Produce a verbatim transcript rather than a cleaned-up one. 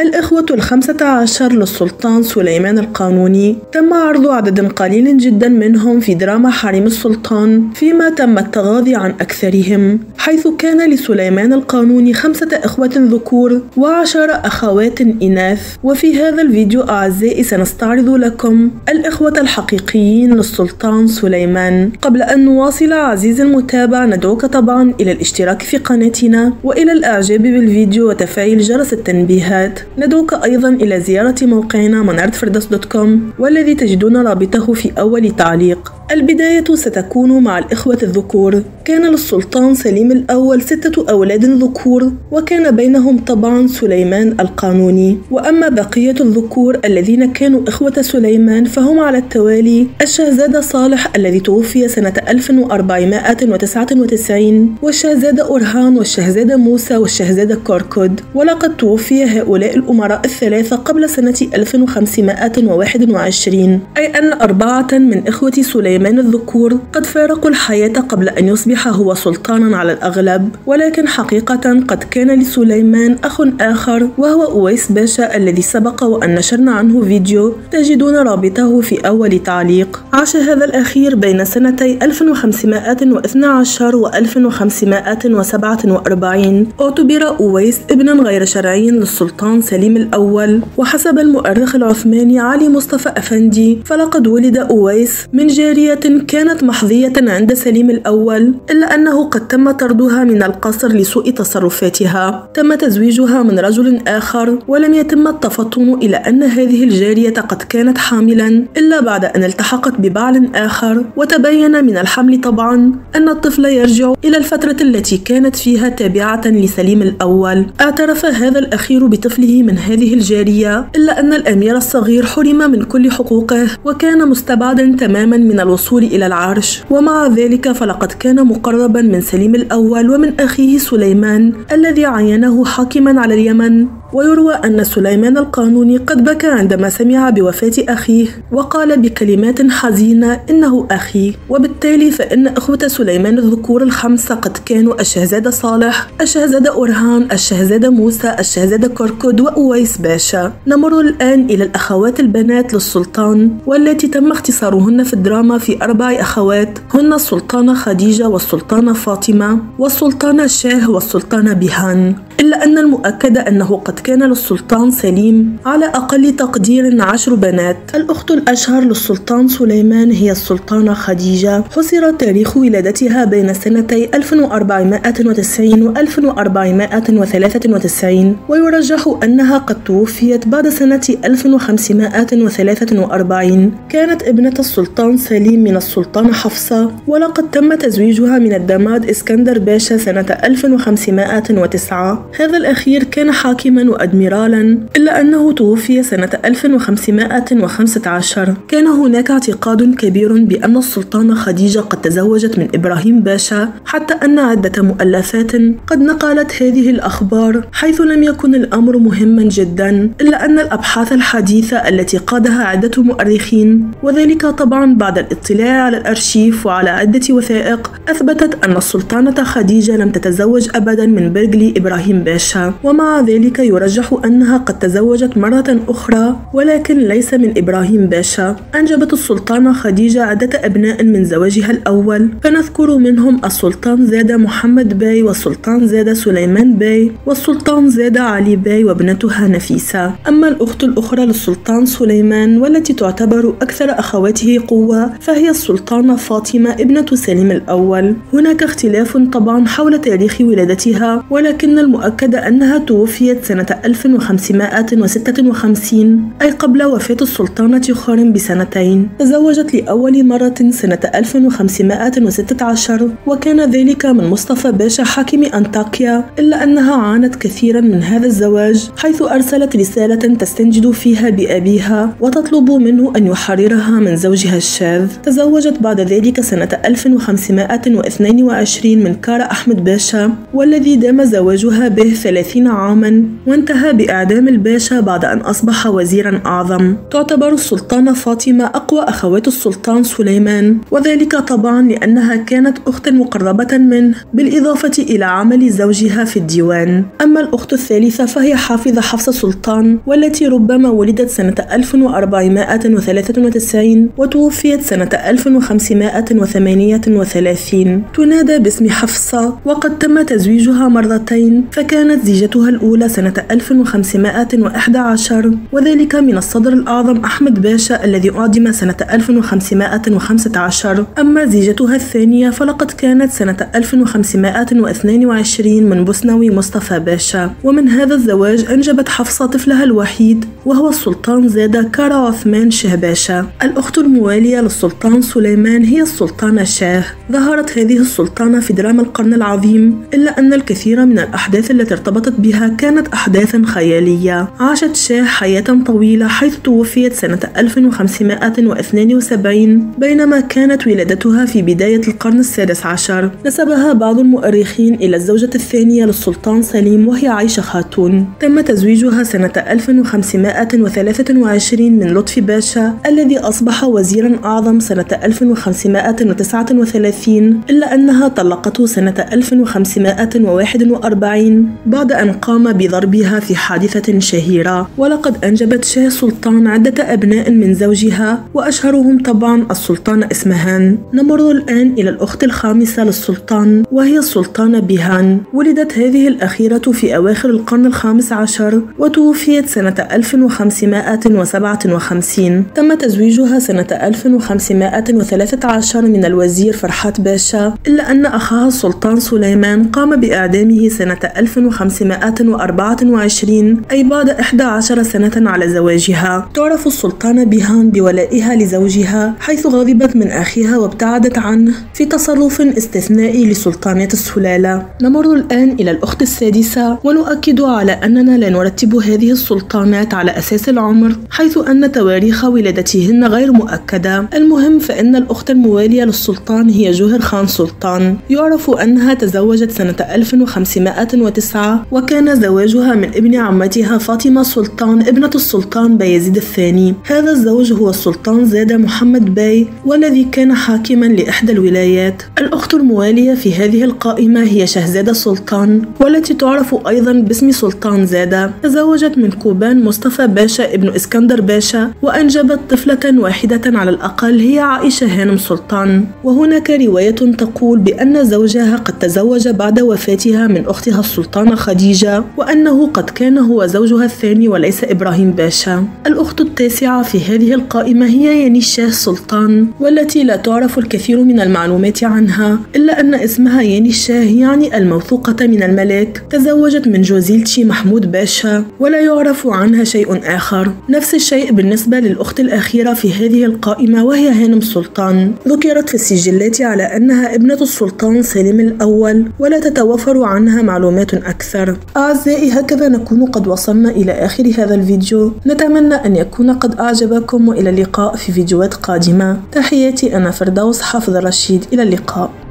الإخوة الخمسة عشر للسلطان سليمان القانوني تم عرض عدد قليل جدا منهم في دراما حريم السلطان، فيما تم التغاضي عن أكثرهم، حيث كان لسليمان القانوني خمسة إخوة ذكور وعشر أخوات إناث. وفي هذا الفيديو أعزائي سنستعرض لكم الإخوة الحقيقيين للسلطان سليمان. قبل أن نواصل عزيزي المتابع ندعوك طبعا إلى الاشتراك في قناتنا وإلى الإعجاب بالفيديو وتفعيل جرس التنبيهات. ندعوك أيضا إلى زيارة موقعنا منارة فردوس دوت كوم والذي تجدون رابطه في أول تعليق. البداية ستكون مع الإخوة الذكور. كان للسلطان سليم الأول ستة أولاد ذكور، وكان بينهم طبعا سليمان القانوني. وأما بقية الذكور الذين كانوا إخوة سليمان فهم على التوالي: الشهزاد صالح الذي توفي سنة ألف وأربعمائة وتسعة وتسعين، والشهزاد أرهان، والشهزاد موسى، والشهزاد كركد. ولقد توفي هؤلاء الأمراء الثلاثة قبل سنة ألف وخمسمائة وواحد وعشرين، أي أن أربعة من إخوة سليمان الذكور قد فارقوا الحياة قبل أن يصبح هو سلطانا على الأغلب. ولكن حقيقة قد كان لسليمان أخ آخر وهو أويس باشا الذي سبق وأن نشرنا عنه فيديو، تجدون رابطه في أول تعليق. عاش هذا الأخير بين سنتي ألف وخمسمائة واثني عشر و ألف وخمسمائة وسبعة وأربعين. اعتبر أويس ابنا غير شرعي للسلطان سليم الأول، وحسب المؤرخ العثماني علي مصطفى أفندي فلقد ولد أويس من جارية كانت محظية عند سليم الأول، إلا أنه قد تم طردها من القصر لسوء تصرفاتها. تم تزويجها من رجل آخر، ولم يتم التفطن إلى أن هذه الجارية قد كانت حاملا إلا بعد أن التحقت ببعل آخر، وتبين من الحمل طبعا أن الطفل يرجع إلى الفترة التي كانت فيها تابعة لسليم الأول. اعترف هذا الأخير بطفله من هذه الجارية، إلا أن الأمير الصغير حرم من كل حقوقه وكان مستبعدا تماما من الوصول إلى العرش. ومع ذلك فلقد كان مقربا من سليم الأول ومن أخيه سليمان الذي عينه حاكما على اليمن. ويروى أن سليمان القانوني قد بكى عندما سمع بوفاة أخيه، وقال بكلمات حزينة: إنه أخي. وبالتالي فإن إخوة سليمان الذكور الخمسة قد كانوا الشهزاد صالح، الشهزاد أرهان، الشهزاد موسى، الشهزاد كركد، وأويس باشا. نمر الآن إلى الأخوات البنات للسلطان، والتي تم اختصارهن في الدراما في أربع أخوات، هن السلطانة خديجة، والسلطانة فاطمة، والسلطانة شاه، والسلطانة بيهان. إلا أن المؤكد أنه قد كان للسلطان سليم على أقل تقدير عشر بنات. الأخت الأشهر للسلطان سليمان هي السلطانة خديجة، حصر تاريخ ولادتها بين سنتي ألف وأربعمائة وتسعين و ألف وأربعمائة وثلاثة وتسعين، ويرجح أنها قد توفيت بعد سنة ألف وخمسمائة وثلاثة وأربعين. كانت ابنة السلطان سليم من السلطانة حفصة، ولقد تم تزويجها من الدماد إسكندر باشا سنة ألف وخمسمائة وتسعة. هذا الأخير كان حاكما وأدميرالا، إلا أنه توفي سنة ألف وخمسمائة وخمسة عشر. كان هناك اعتقاد كبير بأن السلطانة خديجة قد تزوجت من إبراهيم باشا، حتى أن عدة مؤلفات قد نقلت هذه الأخبار، حيث لم يكن الأمر مهما جدا. إلا أن الأبحاث الحديثة التي قادها عدة مؤرخين، وذلك طبعا بعد الاطلاع على الأرشيف وعلى عدة وثائق، أثبتت أن السلطانة خديجة لم تتزوج أبدا من برجلي إبراهيم باشا. ومع ذلك يرجح أنها قد تزوجت مرة أخرى، ولكن ليس من إبراهيم باشا. أنجبت السلطانة خديجة عدة أبناء من زواجها الأول، فنذكر منهم السلطان زادة محمد باي، والسلطان زادة سليمان باي، والسلطان زادة علي باي وابنتها نفيسة. أما الأخت الأخرى للسلطان سليمان والتي تعتبر أكثر أخواته قوة فهي السلطانة فاطمة ابنة سليم الأول. هناك اختلاف طبعا حول تاريخ ولادتها، ولكن المؤكد أنها توفيت سنة ألف وخمسمائة وستة وخمسين، أي قبل وفاة السلطانة خارم بسنتين. تزوجت لأول مرة سنة ألف وخمسمائة وستة عشر، وكان ذلك من مصطفى باشا حاكم أنطاكيا. إلا أنها عانت كثيرا من هذا الزواج، حيث أرسلت رسالة تستنجد فيها بأبيها وتطلب منه أن يحررها من زوجها الشاذ. تزوجت بعد ذلك سنة ألف وخمسمائة واثنين وعشرين من كارا أحمد باشا، والذي دام زواجها به ثلاثين عاما، وانتهى بإعدام الباشا بعد أن أصبح وزيرا أعظم. تعتبر السلطانة فاطمة أقوى أخوات السلطان سليمان، وذلك طبعا لأنها كانت أختا مقربة منه بالإضافة إلى عمل زوجها في الديوان. أما الأخت الثالثة فهي حافظة حفصة سلطان، والتي ربما ولدت سنة ألف وأربعمائة وثلاثة وتسعين وتوفيت سنة ألف وخمسمائة وثمانية وثلاثين. تنادى باسم حفصة، وقد تم تزويجها مرتين، فكانت زيجتها الأولى سنة ألف وخمسمائة وإحدى عشر، وذلك من الصدر الأعظم أحمد باشا الذي أعدم سنة ألف وخمسمائة وخمسة عشر. أما زيجتها الثانية فلقد كانت سنة ألف وخمسمائة واثنين وعشرين من بوسنوي مصطفى باشا، ومن هذا الزواج أنجبت حفصة طفلها الوحيد وهو السلطان زادة كارا عثمان شاه باشا. الأخت الموالية للسلطان سليمان هي السلطانة شاه. ظهرت هذه السلطانة في دراما القرن العظيم، إلا أن الكثير من الأحداث التي ارتبطت بها كانت أحداثا خيالية. عاشت شاه حياة طويلة حيث توفيت سنة ألف وخمسمائة واثنين وسبعين، بينما كانت ولادتها في بداية القرن السادس عشر. نسبها بعض المؤرخين إلى الزوجة الثانية للسلطان سليم وهي عائشة خاتون. تم تزويجها سنة ألف وخمسمائة وثلاثة وعشرين من لطفي باشا الذي أصبح وزيرا أعظم سنة ألف وخمسمائة وتسعة وثلاثين، إلا أنها طلقته سنة ألف وخمسمائة وواحد وأربعين بعد أن قام بضربها في حادثة شهيرة. ولقد أنجبت شاه سلطان عدة أبناء من زوجها، وأشهرهم طبعا السلطانة إسمهان. نمر الآن إلى الأخت الخامسة للسلطان وهي السلطانة بيهان. ولدت هذه الأخيرة في أواخر القرن الخامس عشر وتوفيت سنة ألف وخمسمائة وسبعة وخمسين. تم تزويجها سنة ألف وخمسمائة وثلاثة عشر من الوزير فرحات باشا، إلا أن أخاها السلطان سليمان قام بإعدامه سنة ألف وخمسمائة وأربعة وعشرين، أي بعد إحدى عشر سنة على زواجها. تعرف السلطانة بيهان بولائها لزوجها، حيث غضبت من أخيها وابتعدت عنه في تصرف استثنائي لسلطانة السلالة. نمر الآن إلى الأخت السادسة، ونؤكد على أننا لا نرتب هذه السلطانات على أساس العمر، حيث أن تواريخ ولادتهن غير مؤكدة. المهم فإن الأخت الموالية للسلطان هي جوهر خان سلطان. يعرف أنها تزوجت سنة ألف وخمسمائة وتسعة، وكان زواجها من ابن عمتها فاطمة سلطان ابنة السلطان بايزيد الثاني. هذا الزوج هو السلطان زادة محمد باي، والذي كان حاكما لإحدى الولايات. الأخت الموالية في هذه القائمة هي شهزادة سلطان، والتي تعرف أيضا باسم سلطان زادة. تزوجت من كوبان مصطفى باشا ابن إسكندر باشا، وأنجبت طفلة واحدة على الأقل هي عائشة هانم سلطان. وهناك رواية تقول بأن زوجها قد تزوج بعد وفاتها من أختها السلطانة خديجة، وأنه قد كان هو زوجها الثاني وليس إبراهيم باشا. الأخت التاسعة في هذه القائمة هي ياني شاه سلطان، والتي لا تعرف الكثير من المعلومات عنها، إلا أن اسمها ياني شاه يعني الموثوقة من الملك. تزوجت من جوزيلتشي محمود باشا، ولا يعرف عنها شيء آخر. نفس الشيء بالنسبة للأخت الأخيرة في هذه القائمة وهي هانم سلطان. ذكرت في السجلات على أنها ابنة السلطان سليم الأول، ولا تتوفر عنها معلومات أكثر. أعزائي، هكذا نكون قد وصلنا إلى آخر هذا الفيديو. نتمنى أن يكون قد أعجبكم، وإلى اللقاء في فيديوهات قادمة. تحياتي، أنا فردوس حافظ الرشيد، إلى اللقاء.